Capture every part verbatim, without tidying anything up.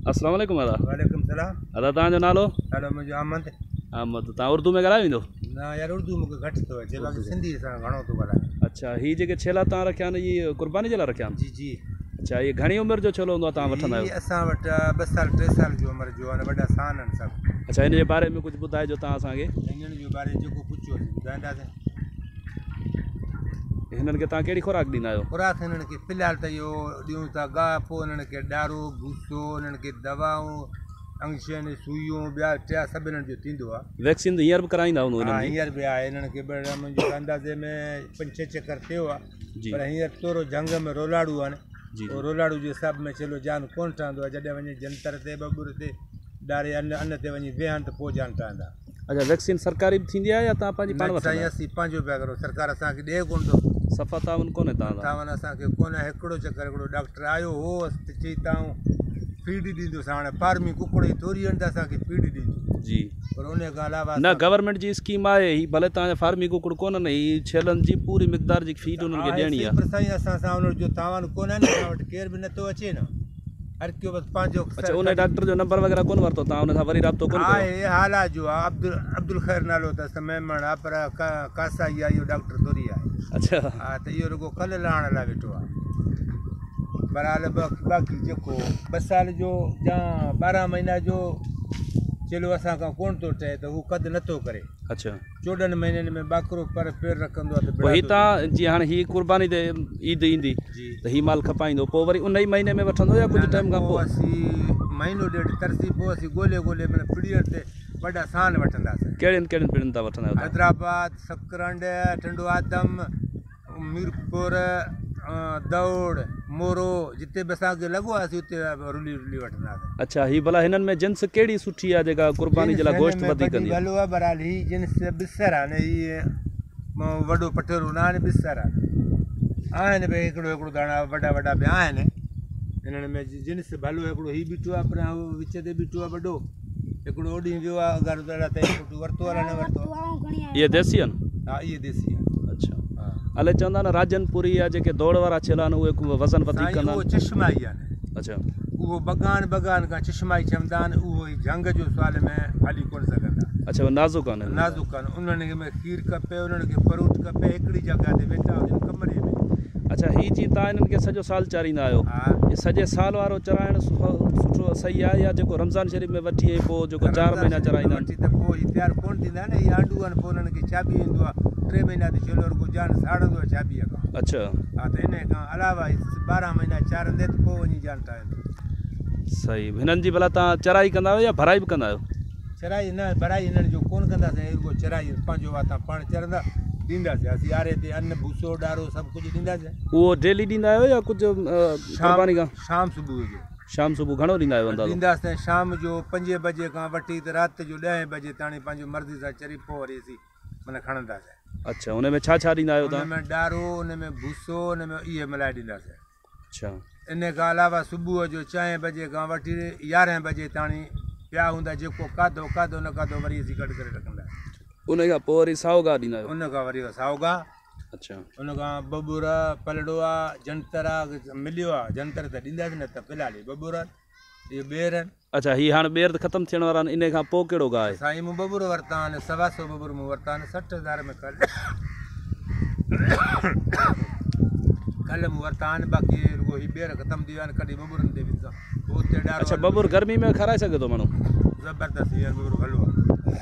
अस्सलाम वालेकुम दादा। वालेकुम सलाम। दादा तव्हांजो नालो? नालो मुंहिंजो अहमद। अहमद। तव्हां उर्दू में ॻाल्हाए वेंदो? न यार उर्दू मूंखे घटि थो अचे, बाक़ी सिंधी सां घणो थो ॻाल्हायां। अच्छा, हीअ जेके छेला तव्हां रखिया आहिनि इहे क़ुर्बानी जे लाइ रखिया आहिनि? जी जी। अच्छा, इहे घणी उमिरि जो छेलो हूंदो आहे तव्हां वठंदा आहियो? असां वटि ॿ साल टे साल जो उमिरि जो आहे, वॾा सान आहिनि सभु। अच्छा, हिन जे बारे में कुझु ॿुधाइजो तव्हां असांखे। हिननि जो बारे जेको पुछो ॿुधाईंदासीं। हिननि खे तव्हां कहिड़ी खुराक ॾींदा आहियो? खुराक हिननि खे फ़िलहालु त इहो ॾियूं था गाह, पोइ हिननि खे ॾारो भूसो, हिननि खे दवाऊं, इंजेक्शन, सुइयूं, ॿिया टिया सभु हिननि जो थींदो आहे। वैक्सीन त हींअर बि कराईंदा हूंदो? हा, हींअर बि आहे। हिननि खे मुंहिंजे अंदाज़े में पंज छह चकर थियो आहे, पर हींअर थोरो जंग में रोलाड़ू आहिनि। उहो रोलाड़ू जे हिसाब में चलो जान कोन ठहंदो आहे। जॾहिं वञी जंतर ते बबुर ते ॾारे अन अन ते वञी वेहनि त पोइ जान ठहंदा। अच्छा, वैक्सीन सरकारी बि थींदी आहे या तव्हां पंहिंजी पाण वटि? साईं असीं पंहिंजो पिया करो, सरकार असांखे ॾिए कोन थो। सफ़ा तावन कोन्हे तव्हां? तावन असांखे कोन्हे। हिकिड़ो चकर हिकिड़ो डॉक्टर आयो हो, चई तव्हां फीड ॾींदोसि। हाणे फार्मी कुकड़ जी थोरी आहिनि त असांखे फीड ॾींदो जी, पर उन खां अलावा न गवर्नमेंट जी स्कीम आहे ही, भले तव्हांजा फार्मी कुकड़ कोन्हनि, ही छेलनि जी पूरी मिक़दार जी फीड उन्हनि खे ॾियणी आहे। पर साईं असां सां उन जो तावन कोन्हे न, असां वटि केर बि नथो अचे न, हर को बसि पंहिंजो। अच्छा, उन डॉक्टर जो नंबर वग़ैरह कोन वरितो तव्हां? उन सां वरी राब्तो कोन कयो? आहे हालात जो आहे, अब्दुल अब्दुल ख़ैर नालो अथसि, मेमण आहे, पर कासा ई आहे, इहो डॉक्टर थोरी आहे। अच्छा। हा, त इहो रुगो कल्ह लहण लाइ वेठो आहे। बरहाल बाक़ी जेको ॿ साल जो या ॿारहं महीना जो चलो असां खां कोन थो ठहे त हू कदु नथो करे। अच्छा, चोॾहनि महीननि में ॿाकरो पर पेर रखंदो आहे। पोइ हीअ तव्हां जीअं हाणे हीअ कुर्बानी ते ईद ईंदी त हीअ माल खपाईंदो, पोइ वरी उन ई महीने में वठंदो या कुझु टाइम खां पोइ? असीं महीनो ॾेढ तरसी पोइ असीं ॻोल्हे ॻोल्हे माना पीढ़ीअ ते वॾा सान वठंदासीं। कहिड़ियुनि कहिड़ियुनि पीढ़ियुनि था वठंदा आहियो? हैदराबाद, सकरंड, टंडो आदम, मीरपुर, दौड़, मोरो, जिते बि असांखे लॻो आहे असीं उते रुली रुली वठंदासीं। अच्छा, हीअ भला हिननि में जिन्स कहिड़ी सुठी आहे जेका कुर्बानी जे लाइ गोश्त वधीक कंदी आहे? भलो आहे बरहाल हीअ जिन्स बिसर आहे न, हीअ वॾो पठेरो न आहे, बिसर आहे। आहिनि भई हिकिड़ो हिकिड़ो दाणा वॾा वॾा बि आहिनि हिननि में जिन्स। भलो हिकिड़ो हीअ बीठो आहे, पर विच ते बीठो आहे वॾो हिकिड़ो, ओॾी वियो आहे अगरि ताईं वरितो आहे न वरितो। इहे देसी आहिनि? हा, इहे देसी आहिनि। अच्छा, अलाए चवंदा न राजनपुरी या जेके दौड़ वारा छेला आहिनि उहे वज़न वधीक कंदा आहिनि? चश्मा ई आहिनि। अच्छा, उहो बगान बगान खां चश्मा ई चवंदा आहिनि। उहो ई जंग जो सुवाल में हली कोन सघंदा। अच्छा, नाज़ुक आहिनि? नाज़ुक आहिनि। उन्हनि में खीर खपे, उन्हनि खे फ्रूट खपे, हिकिड़ी जॻह ते वेठा हुजनि कमरे में। अच्छा, हीअ जीअं तव्हां हिननि खे सॼो साल चारींदा आहियो, इहे सॼे साल वारो चराइणु सुठो सही आहे या जेको रमज़ान शरीफ़ में वठी ऐं पोइ जेको चारि महीना चराईंदा आहिनि? त पोइ हीअ तयारु कोन थींदा आहिनि, इहे आंडू आहिनि, पोइ हुननि खे चाबी ईंदो आहे, टे महीना ते छेलो रुगो जान साड़ंदो आहे चाबीअ खां। अच्छा। हा, त इन खां अलावा ॿारहं महीना चारंदे त पोइ वञी जान ठाहींदो। सही। हिननि जी भला तव्हां चराई कंदा आहियो या भराई बि कंदा आहियो? चराई न, भराई हिननि जो कोन कंदासीं, रुगो चराई पंहिंजो वाता पाण चरंदा ॾींदासीं। असीं आरे ते अन भूसो ॾारो सभु कुझु ॾींदासीं। उहो डेली ॾींदा आहियो या कुझु कुर्बानी खां? शाम सुबुह जो। शाम सुबुह घणो ॾींदा आहियो? ॾींदासीं शाम जो पंजे बजे खां वठी त राति जो ॾहें बजे ताणी पंहिंजो मर्ज़ी सां चरी पोइ वरी असीं माना खणंदासीं। अच्छा, हुन में छा छा ॾींदा आहियो तव्हां? हुन में ॾारो, हुन में भूसो, हुन में इहे मिलाए ॾींदासीं। अच्छा। इन खां अलावा सुबुह जो चएं बजे खां वठी यारहें बजे ताणी पिया हूंदा, जेको खाधो खाधो न खाधो वरी असीं गॾु करे रखंदासीं। उन खां पोइ वरी साओ गाह ॾींदा आहियो? उन खां वरी साओ गाह। अच्छा। उन खां बबूर, पलड़ो आहे, जंतर आहे, मिलियो आहे जंतर त ॾींदासीं, न त फ़िलहाल बबूर इहे ॿेर आहिनि। अच्छा, हीअ हाणे ॿेर त ख़तमु थियण वारा आहिनि, इन खां पोइ कहिड़ो गाह आहे? साईं मूं बबूर वरिता आहिनि, सवा सौ बबूर मूं वरिता आहिनि, सठि हज़ार में कल्ह कल्ह मूं वरिता आहिनि। बाक़ी रुगो हीअ ॿेर ख़तमु थी विया आहिनि, कॾहिं बबूरनि ते विझंदा उते ॾाढो। अच्छा, बबूर गर्मी में खाराए सघे थो माण्हू? ज़बरदस्त हींअर बबूर भलो आहे।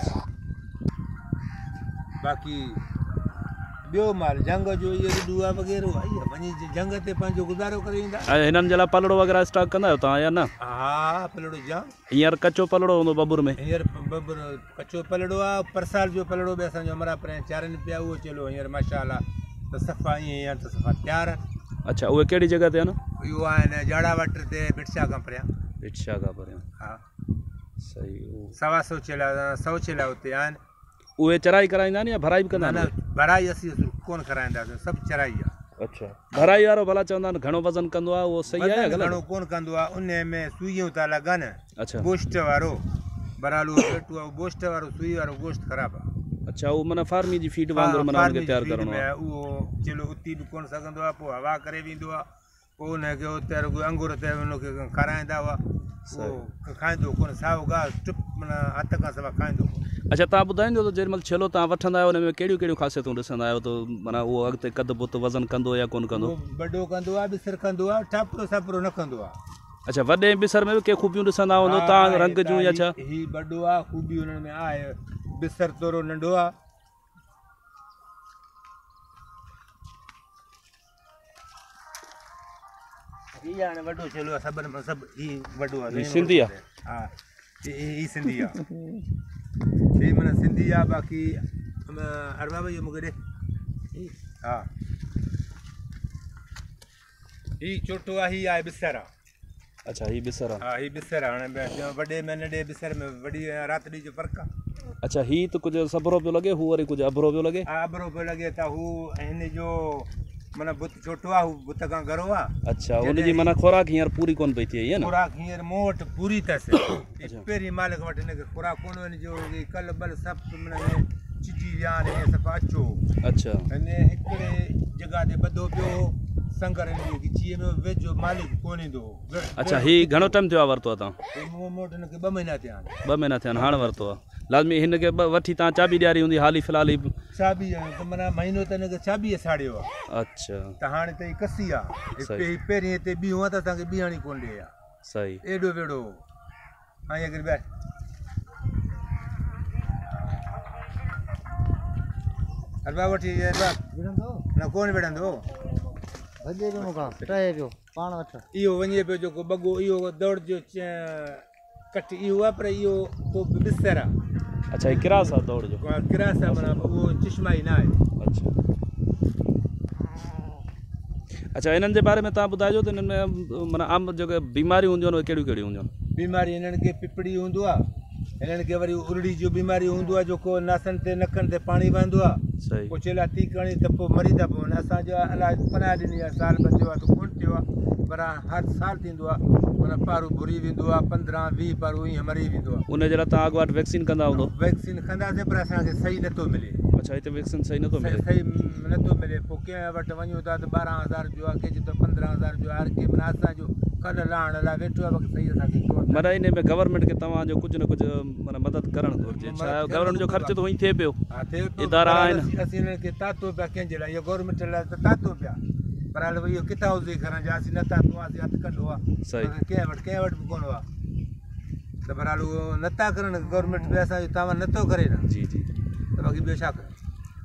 बाक़ी ॿियो माल जंग जो इहो ॾुआ वग़ैरह आहे, वञी जंग ते पंहिंजो गुज़ारो करे ईंदा। ऐं हिननि जे लाइ पलड़ो वग़ैरह स्टॉक कंदा आहियो तव्हां या न? हा, पलड़ो जाम। हींअर कचो पलड़ो हूंदो बबूर में? हींअर बबूर कचो पलड़ो आहे, परसाल जो पलड़ो बि असांजो अमरा पर चारनि पिया, उहो चलो हींअर माशाअल्लाह त सफ़ा ईअं आहे त सफ़ा तयारु आहे। अच्छा, उहे कहिड़ी जॻह ते आहिनि? इहो आहिनि जाड़ा वट ते बिटशा खां परियां। बिटशा खां परियां? हा। सही। सवा सौ छेला सौ छेला हुते आहिनि। उहे चराई कराईंदा आहिनि या भराई बि कंदा आहिनि? न, भराई असीं कोन कराईंदासीं, सभु चराई आहे। अच्छा, भराई वारो भला चवंदा आहिनि घणो वज़न कंदो आहे, उहो सही आहे? घणो कोन कंदो आहे, उन में सुइयूं था लॻनि। अच्छा, गोश्त वारो बरहाल उहो वेठो आहे, गोश्त वारो सुई वारो गोश्त ख़राबु आहे। अच्छा, उहो माना फार्मी जी फीड वांगुरु माना उनखे तयारु करणो आहे। उहो चलो उती बि कोन सघंदो आहे, पोइ हवा करे वेंदो आहे, पोइ हुनखे उते रुॻो अंगूर ते हुनखे खाराईंदा हुआ, उहो खाईंदो कोन, साओ गाह चुप माना हथ खां सवाइ खाईंदो कोन। अच्छा, तव्हां ॿुधाईंदो त जेॾी महिल छेलो तव्हां वठंदा आहियो हुन में कहिड़ियूं कहिड़ियूं ख़ासियतूं ॾिसंदा आहियो त माना उहो अॻिते कद बुत वज़न कंदो या कोन कंदो? वॾो कंदो आहे, बिसर कंदो आहे, टापरो सापरो न कंदो आहे। अच्छा, वॾे बिसर में बि के ख़ूबियूं ॾिसंदा हूंदो तव्हां, रंग जूं या छा? हीउ वॾो आहे, ख़ूबी हुननि में आहे, बिसर थोरो नंढो आहे। हीअ हाणे वॾो छेलो आहे सभिनि में, सभु हीउ वॾो आहे, सिंधी आहे? हा, हीअ सिंधी आहे, हीअ माना सिंधी आहे। बाक़ी अरबा भाई मूंखे ॾे, हा हीअ चोटो आहे, हीअ आहे बिसर आहे। अच्छा, हीअ बिसर आहे? हा, हीअ बिसर आहे। हाणे वॾे में नंढे बिसर में वॾी राति ॾींहं जो फ़र्क़ु आहे। अच्छा, हीअ त कुझु सबरो पियो लॻे, हू वरी कुझु अबरो पियो लॻे? हा, अबरो पियो लॻे त हू हिन जो माना बुत छोटो आहे, हू बुत खां घरो आहे। अच्छा, हुनजी माना खुराक हींअर पूरी कोन पई थिए, ईअं न? खुराक हींअर मूं वटि पूरी अथसि, पहिरीं मालिक वटि हिनखे खुराक कोन हुन जो कल बल सभु माना चिटी विया आहिनि, सफ़ा अचो। अच्छा, हिन हिकिड़े जॻह ते ॿधो पियो संगर गिचीअ में वेझो, मालिक कोन ईंदो। अच्छा, हीअ घणो टाइम थियो आहे वरितो आहे तव्हां? मूं वटि हिनखे ॿ महीना थिया आहिनि। ॿ महीना थिया आहिनि हाणे वरितो आहे? लाज़मी हिनखे वठी तव्हां चाबी ॾियारी हूंदी हाली फ़िलहाल ई? चाबी त माना महीनो त हिनखे चाबीअ साड़ियो आहे। अच्छा, त हाणे त हीअ कसी आहे, पहिरीं हिते बीहूं आहे त असांखे बीहणी कोन ॾे आहे। सही, एॾो वेड़ो ऐं अगरि ॿाहिरि हलवा वठी न कोन विढ़ंदो, इहो वञे पियो जेको बॻो, इहो दौड़ जो कट इहो आहे, पर इहो पोइ बिस्तर आहे। अच्छा, हीअ किरास आहे दौड़ जो? किरास आहे, माना उहो चश्मा ई न आहे। अच्छा अच्छा, हिननि जे बारे में तव्हां ॿुधाइजो त हिननि में माना आम जेके बीमारियूं हूंदियूं आहिनि उहे कहिड़ियूं कहिड़ियूं हूंदियूं आहिनि? बीमारी हिननि खे पिपड़ी हूंदो आहे, हिननि खे वरी उरड़ी जो बीमारी हूंदो आहे, जेको नासनि ते नकनि ते पाणी वहंदो आहे। सही, पोइ चेला थी करणी त पोइ मरी था पवनि। असांजो इलाजु पनाह ॾिनी आहे, साल ॿ थियो आहे त कोन थियो आहे, पर हर साल थींदो आहे, माना पारू भुरी वेंदो आहे, पंद्रहं वीह पारू ईअं मरी वेंदो आहे। उन जे लाइ तव्हां अॻु वटि वैक्सीन कंदा हूंदो? वैक्सीन कंदासीं, पर असांखे सही नथो मिले। अच्छा, हिते वैक्सीन सही नथो मिले? सही नथो मिले। पोइ कंहिं वटि वञूं था त ॿारहं हज़ार जो आहे, कंहिं चए थो पंद्रहं हज़ार जो आहे, हर कंहिं माना असांजो कल लहण लाइ वेठो आहे, बाक़ी सही असांखे माना इन में गवर्नमेंट खे तव्हांजो कुझु न कुझु माना मदद करणु घुरिजे। छा गवर्नमेंट जो ख़र्च त उहो ई थिए पियो, इदारा आहिनि, असीं हिननि खे तातो पिया कंहिंजे लाइ, इहो गवर्नमेंट लाइ त तातो पिया, पर हल भई इहो किथां हुजे खणण जा, असीं नथा तव्हांखे हथु कढो आहे। सही, कंहिं वटि कंहिं वटि बि कोन आहे, त बहरहाल उहो नथा करनि गवर्नमेंट बि असांजो तव्हां नथो करे न। जी जी, त बाक़ी ॿियो छा करे।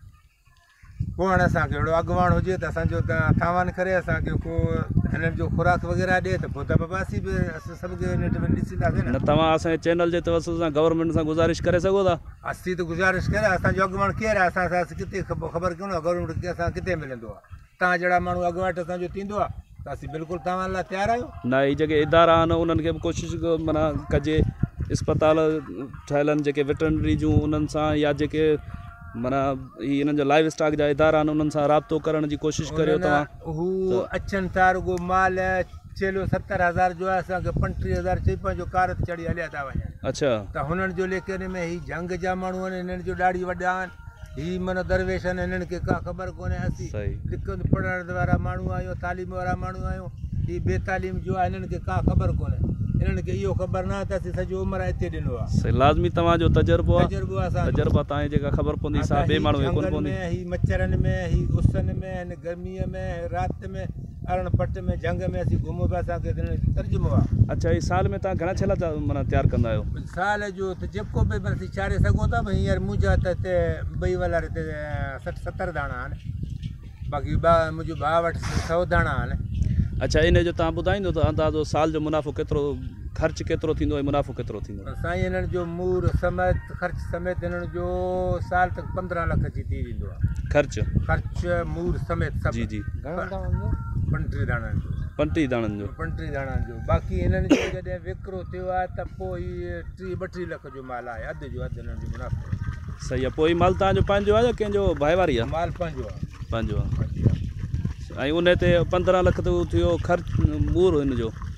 पोइ हाणे असांखे अहिड़ो अॻुवाण हुजे त असांजो तावान करे असांखे को हिननि जो खुराक वग़ैरह ॾिए त पोइ त बाबा असीं बि सभु नेट में ॾिसींदासीं न। तव्हां असांजे चैनल जे तवसुल सां गवर्नमेंट सां गुज़ारिश करे सघो था? असीं त गुज़ारिश करे, असांजो अॻुवाण केरु आहे, असां असां किथे ख़बर कोन आहे गवर्नमेंट खे असां किथे मिलंदो आहे। तव्हां जहिड़ा माण्हू अॻुवाट असांजो थींदो आहे त असीं बिल्कुलु तव्हां लाइ तयारु आहियूं। न, ही जेके इदारा आहिनि उन्हनि खे बि कोशिशि माना कजे, इस्पताल ठहियल आहिनि जेके वेटरनरी जूं, उन्हनि सां या जेके माना ही हिननि जो लाइव स्टॉक जा इदारा आहिनि उन्हनि सां राब्तो करण जी कोशिशि करियो तव्हां। हू अचनि था, रुॻो माल चेलो सतरि हज़ार जो आहे, असांखे पंटीह हज़ार चई पंहिंजो कार ते चढ़ी हलिया था वञनि। अच्छा, त हुननि जो लेकिन में ही जंग जा माण्हू आहिनि, हिननि जो ॾाढी वॾा आहिनि, ही माना दरवेश आहिनि, हिननि खे का ख़बर कोन्हे। असीं लिखनि पढ़ण वारा माण्हू आहियूं, तालीम वारा माण्हू आहियूं, ही बेतालीम जो आहे, हिननि खे का ख़बर कोन्हे। हिननि खे इहो ख़बर न आहे त असीं सॼो उमिरि हिते ॾिनो आहे। लाज़मी तव्हांजो तजुर्बो आहे, तजुर्बो आहे, तजुर्बा तव्हांजी जेका ख़बर पवंदी सा ॿिए माण्हू खे कोन पवंदी। ही मच्छरनि में, ही उसन में, हिन गर्मीअ में, राति में, अरण पट में, जंग में असीं घुमूं पिया, असांखे तर्जुमो आहे। अच्छा, ही साल में तव्हां घणा छेला माना तयारु कंदा आहियो? साल जो त जेको बि असीं चाढ़े सघूं था। भई हींअर मुंहिंजा त हिते ॿई वलार हिते सठि सतरि दाणा आहिनि, बाक़ी ॿ मुंहिंजो भाउ वटि सौ दाणा आहिनि। अच्छा, इन जो तव्हां ॿुधाईंदो त अंदाज़ो साल जो मुनाफ़ो केतिरो, ख़र्चु केतिरो थींदो ऐं मुनाफ़ो केतिरो थींदो? साईं, हिननि जो मूर समेत ख़र्चु समेत हिननि जो साल तक पंद्रहं लख जी थी वेंदो आहे ख़र्चु। ख़र्चु मूर समेत सभु। जी जी, पंटीह दाणनि जो, पंटीह दाणनि जो, पंटीह दाणनि जो। बाक़ी हिननि जो जॾहिं विकिरो थियो आहे त पोइ हीअ टीह ॿटीह लख जो माल आहे, अधु जो अधु हिननि जो मुनाफ़ो। सही आहे। पोइ माल तव्हांजो पंहिंजो आहे या कंहिंजो भाईवारी आहे? माल पंहिंजो आहे, पंहिंजो आहे। ऐं उन ते पंद्रहं लख त थियो ख़र्चु मूर हिन जो,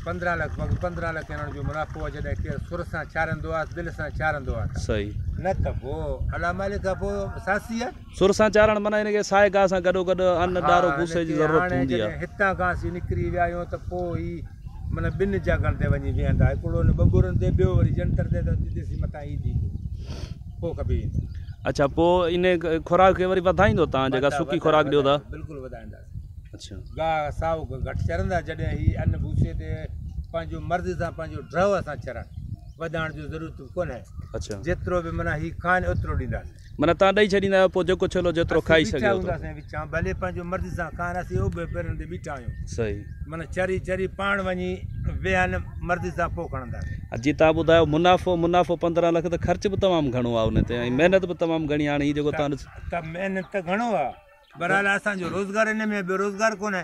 पंद्रहं लख पंद्रहं लख हिननि जो मुनाफ़ो जॾहिं केरु सुर सां चारंदो आहे दिलि सां चारंदो आहे सही न त पोइ अला मालिक खां पोइ सासी आहे सुर सां चारण माना हिनखे साए गाह सां गॾो गॾु अन्न ॾारो भूसे जी ज़रूरत हूंदी आहे हितां खां असीं निकिरी विया आहियूं त पोइ ई माना ॿिनि जॻहनि ते वञी वेहंदा हिकिड़ो न बबुरनि ते ॿियो वरी जंतर ते त ॾिसी मथां ई थी पोइ खपे अच्छा पोइ इन खुराक खे वरी वधाईंदो तव्हां जेका सुकी खुराक ॾियो था बिल्कुलु वधाईंदासीं अच्छा गाह साओ घटि चरंदा जॾहिं ही अन्न भूसे ते पंहिंजो मर्ज़ी सां पंहिंजो ड्रव सां चरण वधाइण जो ज़रूरत कोन्हे अच्छा जेतिरो बि माना ही खाइनि ओतिरो ॾींदासीं माना तव्हां ॾेई छॾींदा आहियो पोइ जेको छलो जेतिरो खाई सघे हूंदासीं विचां भले पंहिंजो मर्ज़ी सां खाइनि असीं उभे पेरनि ते बीठा आहियूं सही माना चरी चरी पाण वञी वेहनि मर्ज़ी सां पोइ खणंदासीं जी तव्हां ॿुधायो मुनाफ़ो मुनाफ़ो पंद्रहं लख त ख़र्च बि तमामु घणो आहे उन ते ऐं महिनत बि तमामु घणी हाणे हीउ जेको तव्हां त महिनत त घणो आहे बरहाल असांजो रोज़गार हिन में ॿियो रोज़गार कोन्हे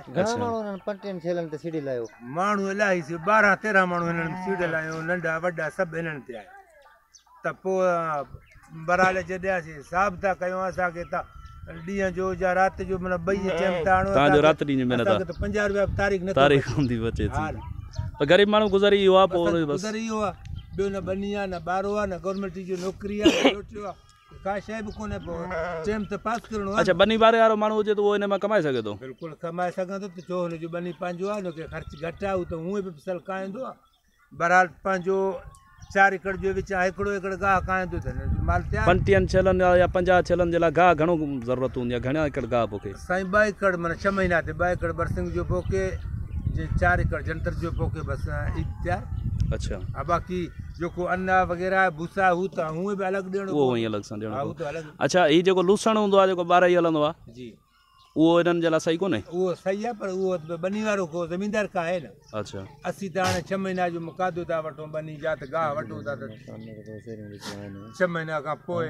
माण्हू इलाही ॿारहं तेरहं माण्हू हिननि सीड़ियल आहियूं नंढा वॾा सभु हिननि ते आहे त पोइ बरहाल जॾहिं हिसाब था कयूं असांखे त ॾींहं जो या राति जो माना ॿई टाइम त आणो तव्हांजो राति ॾींहं जी महिनत आहे पंजाह रुपया तारीख़ न तारीख़ हूंदी बचे थी ग़रीब माण्हू गुज़री वियो आहे पोइ गुज़री वियो आहे ॿियो न बनी आहे न ॿारो आहे न गवर्नमेंट जी नौकिरी आहे रोटियो आहे का शइ बि कोन्हे पोइ टाइम त पास करिणो आहे अच्छा बनी ॿारे वारो माण्हू हुजे त उहो हिन मां कमाए सघे थो बिल्कुलु कमाए सघंदो त छो हुनजो बनी पंहिंजो आहे हुनखे ख़र्चु घटि आहे हू त हूअं बि फसल खाईंदो आहे बहरहाल पंहिंजो चारि एकड़ जो विच हिकिड़ो एकड़ गाह खाईंदो त माल तयारु पंटीहनि छलनि या पंजाह छलनि जे लाइ गाह घणो ज़रूरत हूंदी आहे घणा एकड़ गाह पोखे साईं ॿ एकड़ माना छह महीना ते ॿ एकड़ बरसिंग जो पोखे जे चारि एकड़ जंतर जो पोखे बसि ईद तयारु अच्छा हा बाक़ी जेको अन्न वग़ैरह भूसा हू त हूअं बि अलॻि ॾियणो उहो वहीं अलॻि सां ॾियणो हू त अलॻि अच्छा हीउ जेको लूसण हूंदो आहे जेको ॿारहं ई हलंदो आहे जी उहो हिननि जे लाइ सही कोन्हे उहो सही आहे पर उहो बनी वारो को ज़मीनदार का आहे न अच्छा असीं त हाणे छह महीना जो मुकादो था वठूं बनी जा त गाह वठूं था त छह महीना खां पोइ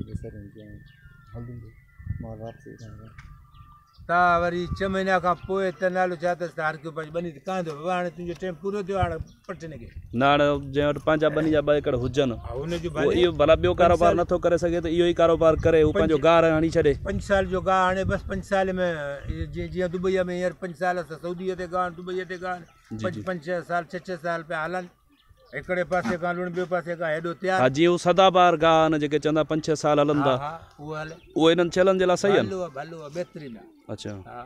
तव्हां वरी छह महीना खां पोइ त नालो छा अथसि त हर को पंहिंजी बनी त कांदो बाबा हाणे तुंहिंजो टाइम पूरो थियो हाणे पटने खे न हाणे जंहिं वटि पंहिंजा बनी जा ॿ एकड़ हुजनि हुनजो उहो इहो भला ॿियो कारोबार नथो करे सघे त इहो ई कारोबार करे हू पंहिंजो गाह हणी छॾे पंज साल जो गाह हाणे बसि पंज साल में जीअं जीअं दुबईअ में हींअर पंज साल त सऊदीअ ते गाह दुबईअ ते गाह पंज पंज छह साल छह छह साल पिया हलनि हिकिड़े पासे खां लूण ॿियो पासे खां हेॾो तयारु हा जीअं हू सदाबार गाह आहिनि जेके चवंदा पंज छह साल हलंदा उहो हले उहो हिननि छलनि जे लाइ सही आहे भलो भलो आहे बहितरीनु आहे अच्छा हा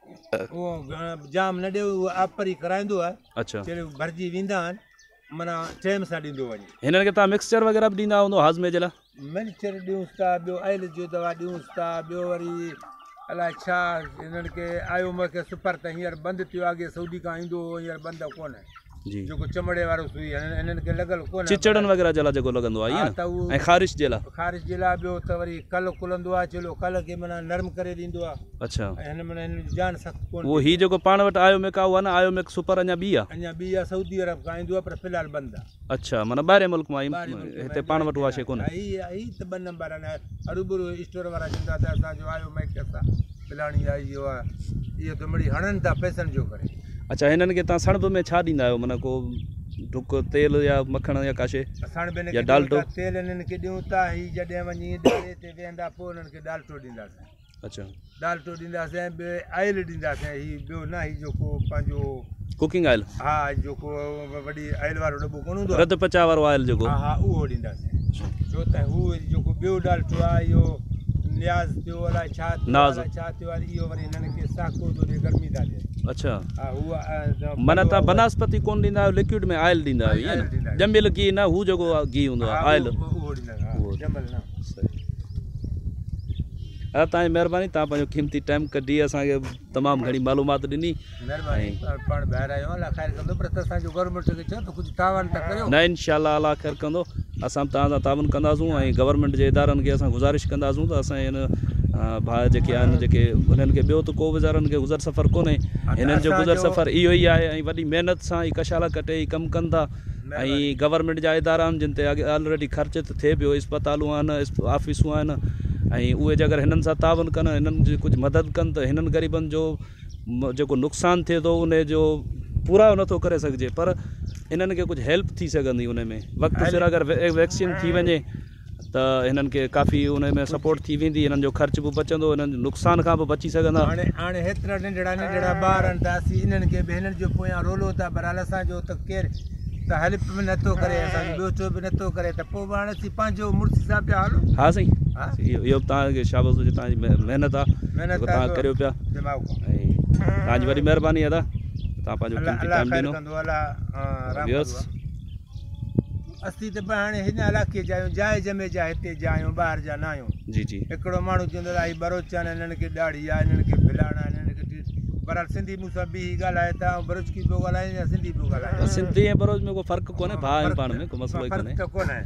उहो जाम न ॾियो उहो आपरी कराईंदो आहे अच्छा जॾहिं भरिजी वेंदा आहिनि माना टाइम सां ॾींदो वञे हिननि खे तव्हां मिक्सचर वग़ैरह बि ॾींदा हूंदो हाज़मे जे लाइ मिक्सचर ॾियूंसि था ॿियो आयल जो दवा ॾियूंसि था ॿियो वरी अलाए छा हिननि खे आयो मूंखे सुपर त हींअर बंदि थियो अॻे सऊदी खां ईंदो हुओ हींअर बंदि कोन्हे जी जेको चमड़े वारो सुई हिननि खे लॻल कोन्हे चिचड़नि वग़ैरह जे लाइ जेको लॻंदो आहे हा त उहो ऐं ख़ारिश जे लाइ ख़ारिश जे लाइ ॿियो त वरी कल्ह खुलंदो आहे चलो कल्ह खे माना नरम करे ॾींदो आहे अच्छा ऐं हिन माना हिन जी जान सख़्तु कोन्हे उहो हीउ जेको पाण वटि आयोमिक आहे उहा न आयोमिक सुपर अञा ॿी आहे अञा ॿी आहे सऊदी अरब खां ईंदो आहे पर फ़िलहालु बंदि आहे अच्छा माना ॿाहिरि मुल्क मां हिते पाण वटि उहा शइ कोन्हे हीअ हीअ त ॿ नंबर आहिनि अरूबरू स्टोर वारा चवंदा त असांजो आयोमिक असां फलाणी आहे इहो आहे इहो त मिड़ी हणनि था पैसनि जो करे अच्छा हिननि खे तव्हां सणभ में छा ॾींदा आहियो माना को ढुक तेल या मखण या का शइ या डाल्टो तेल हिननि खे ॾियूं था हीअ जॾहिं वञी डाले ते वेहंदा पोइ हुननि खे डाल्टो ॾींदासीं अच्छा डाल्टो ॾींदासीं ऐं ॿियो आयल ॾींदासीं हीअ ॿियो न हीअ जेको पंहिंजो कुकिंग ऑयल हा जेको वॾी आयल वारो दॿो कोन हूंदो रध पचा वारो ऑयल जेको हा हा उहो ॾींदासीं छो त हू जेको ॿियो डाल्टो आहे इहो न्याज़ थियो अलाए छा थियो छा थियो आहे इहो वरी हिननि खे साको थो ॾिए गर्मी था ॾिए अच्छा हा उहा माना तव्हां बनस्पति कोन ॾींदा आहियो लिक्विड में ऑयल ॾींदा आहियो ॼमियल गिह न हू जेको गिह हूंदो आहे ऑयल उहो ॾींदा ॼमियल न सही हा तव्हांजी महिरबानी तव्हां पंहिंजो क़ीमती टाइम कढी असांखे तमामु घणी मालूमात ॾिनी महिरबानी पाण ॿाहिरि आहियो अलाह ख़ैर कंदो पर असांजो गवर्नमेंट खे चओ त कुझु तावन त करियो न इनशाला अलाह ख़ैर कंदो असां तव्हां सां तावन कंदासूं ऐं गवर्नमेंट जे इदारनि खे असां गुज़ारिश कंदासूं त असां हिन भाउ जेके आहिनि जेके हुननि खे ॿियो त को वीचारनि खे गुज़र सफ़र कोन्हे हिननि जो गुज़र सफ़र इहो ई आहे ऐं वॾी महिनत सां ई कशाला कटे ई कमु कनि था ऐं गवर्नमेंट जा इदारा आहिनि जिन ते अॻे ऑलरेडी ख़र्च त थिए पियो इस्पतालूं आहिनि ऑफिसूं आहिनि ऐं उहे जे अगरि हिननि सां तावन कनि हिननि जी कुझु मदद कनि त हिननि ग़रीबनि जो जेको नुक़सानु थिए थो उन जो पूरा नथो करे सघिजे पर इन्हनि खे कुझु हेल्प थी सघंदी उन में वक़्तु सिर अगरि वैक्सीन थी वञे त हिननि खे काफ़ी उन में सपोर्ट थी वेंदी हिननि जो ख़र्च बि बचंदो हिननि नुक़सान खां बि बची सघंदा हाणे हाणे हेतिरा नंढड़ा नंढड़ा ॿार आहिनि त असीं इन्हनि खे बि हिननि जो पोयां रोलो था बरहाल असांजो त केरु त हेल्प बि नथो करे असांजो ॿियो चो बि नथो करे त पोइ हाणे असीं पंहिंजो मुड़ुस सां पिया हलो हा साईं हा इहो बि तव्हांखे शाबाश हुजे तव्हांजी महिनत आहे महिनत तव्हां करियो पिया दिमाग़ ऐं तव्हांजी वॾी महिरबानी अदा तव्हां पंहिंजो कीमती टाइम ॾिनो असीं त हाणे हिन इलाइक़े जा आहियूं जाइ जमे जा हिते जा आहियूं ॿाहिरि जा न आहियूं जी जी हिकिड़ो माण्हू चवंदो आहे हीअ बरोच आहिनि हिननि खे ॾाढ़ी आहे हिननि खे भिलाण आहे हिननि खे बरहाल सिंधी मूंसां बि ॻाल्हाए था ऐं बरोच की पियो ॻाल्हाए या सिंधी पियो ॻाल्हाए सिंधी ऐं बरोच में को फ़र्क़ु कोन्हे भाउ आहिनि पाण में को मसइलो ई कोन्हे त कोन्हे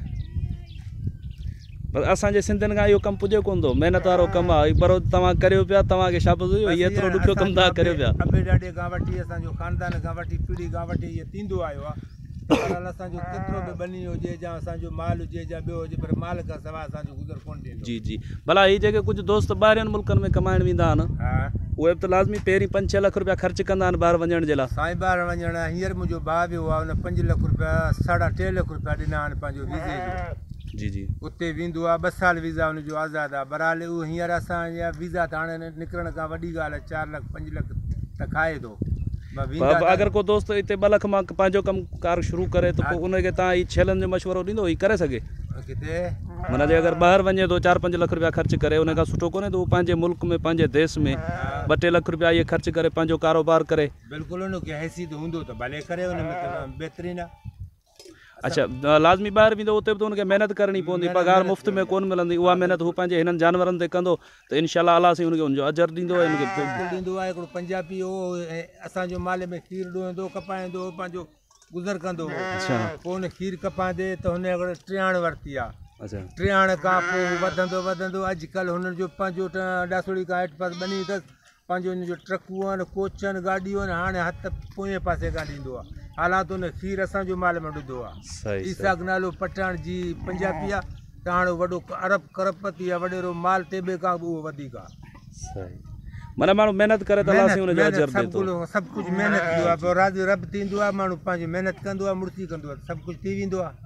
पर असांजे सिंधियुनि खां इहो कमु पुॼे कोन थो महिनत वारो कमु आहे बरोच तव्हां करियो पिया तव्हांखे शाबाश हुजे इहो एतिरो ॾुखियो कमु तव्हां करियो पिया अबे ॾाॾे खां वठी असांजो ख़ानदान खां वठी पीढ़ी खां वठी इहो थींदो आयो आहे बरहाल असांजो केतिरो बि बनी हुजे या असांजो माल हुजे या ॿियो हुजे पर माल खां सवाइ असांजो गुज़र कोन थींदो जी जी भला हीअ जेके कुझु दोस्त ॿाहिरियुनि मुल्कनि में कमाइण वेंदा आहिनि हा उहे बि त लाज़मी पहिरीं पंज छह लख रुपया ख़र्चु कंदा आहिनि ॿाहिरि वञण जे लाइ साईं ॿाहिरि वञण हींअर मुंहिंजो भाउ वियो आहे हुन पंज लख रुपया साढा टे लख रुपया ॾिना आहिनि पंहिंजो वीज़े जो जी जी उते वेंदो आहे ॿ साल वीज़ा हुनजो आज़ादु आहे बरहाल उहो हींअर असांजा वीज़ा त हाणे निकिरण खां वॾी ॻाल्हि आहे चारि लख पंज लख त खाए थो अगरि को दोस्त हिते ॿ लख मां पंहिंजो कमु कार शुरू करे त पोइ उनखे तव्हां हीअ छेलनि जो मशवरो ॾींदो हीअ करे सघे किथे माना जे अगरि ॿाहिरि वञे थो चारि पंज लख रुपया ख़र्चु करे उन खां सुठो कोन्हे त उहो पंहिंजे मुल्क में पंहिंजे देश में ॿ टे लख रुपया इहे ख़र्चु करे पंहिंजो कारोबार करे बिल्कुलु हुनखे हैसियत हूंदो त भले करे हुन में त बहितरीनु आहे अच्छा लाज़मी ॿाहिरि वेंदो उते बि त हुनखे महिनत करणी पवंदी पघार मुफ़्त में कोन मिलंदी उहा महिनत हू पंहिंजे हिननि जानवरनि ते कंदो त इनशाला अलाह साईं हुनखे हुनजो अजर ॾींदो आहे हुनखे ॾींदो आहे हिकिड़ो पंजाबी हो असांजो माले में खीरु ॾोईंदो कपाईंदो पंहिंजो गुज़र कंदो अच्छा पोइ हुन खीरु कपाईंदे त हुन हिकिड़ो टियाण वरिती आहे अच्छा टियाण खां पोइ वधंदो वधंदो अॼुकल्ह हुननि जो पंहिंजो डासोड़ी खां हेठि पासे बनी अथसि पंहिंजो हिन जो ट्रकूं आहिनि कोच आहिनि गाॾियूं आहिनि हाणे हथु पोएं पासे खां ॾींदो आहे हालात हुन खीरु असांजो माल में ॾुधो आहे ईसाक नालो पठाण जी पंजाबी आहे त हाणे वॾो अरब करबपति आहे वॾेरो माल टेबे खां बि उहो वधीक आहे माना माण्हू महिनत करे त अलाह साईं हुनजो अजर ॾे थो सभु कुझु महिनत कयो आहे पोइ राति रब थींदो आहे माण्हू पंहिंजी महिनत कंदो आहे मुड़ुसी कंदो आहे सभु कुझु थी वेंदो आहे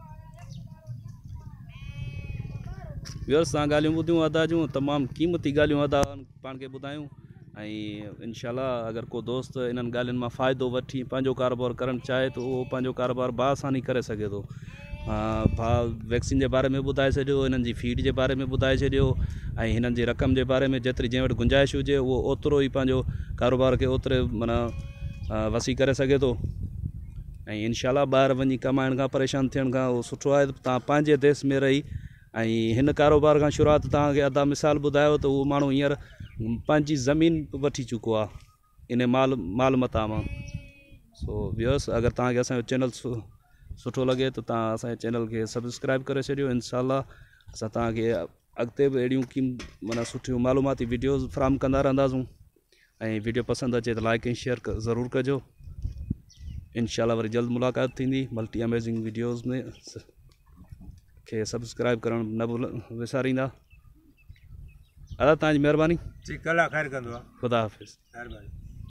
व्यवस्था सां ॻाल्हियूं ॿुधियूं अदा जूं तमामु क़ीमती ॻाल्हियूं अदा पाण खे ॿुधायूं ऐं इनशाला अगरि को दोस्त इन्हनि ॻाल्हियुनि मां फ़ाइदो वठी पंहिंजो कारोबार करणु चाहे त उहो पंहिंजो कारोबार बासानी करे सघे थो भाउ वैक्सीन जे बारे में ॿुधाए छॾियो हिननि जी फीड जे बारे में ॿुधाए छॾियो ऐं हिननि जी रक़म जे बारे में जेतिरी जंहिं वटि गुंजाइश हुजे उहो ओतिरो ई पंहिंजो कारोबार खे ओतिरे माना वसी करे सघे थो ऐं इनशाला ॿाहिरि वञी कमाइण खां परेशान थियण खां उहो सुठो आहे तव्हां पंहिंजे देश में रही ऐं हिन कारोबार खां शुरूआति तव्हांखे अदा मिसाल ॿुधायो त उहो माण्हू हींअर पंहिंजी ज़मीन वठी चुको आहे इन माल माल मता मां सो व्यस अगरि तव्हांखे असांजो चैनल सुठो लॻे त तव्हां असांजे चैनल खे सब्सक्राइब करे छॾियो इनशाला असां तव्हांखे अॻिते बि अहिड़ियूं की माना सुठियूं मालूमाती वीडियोज़ फ्राहम कंदा रहंदासूं ऐं वीडियो पसंदि अचे त लाइक ऐं शेयर ज़रूरु कजो इनशाला वरी जल्द मुलाक़ात थींदी मल्टी अमेज़िंग वीडियोज़ में खे सब्सक्राइब करणु न भुल विसारींदा अदा तव्हांजी महिरबानी ठीकु अलाह ख़ैरु कंदो आहे ख़ुदा हाफ़िज़ महिरबानी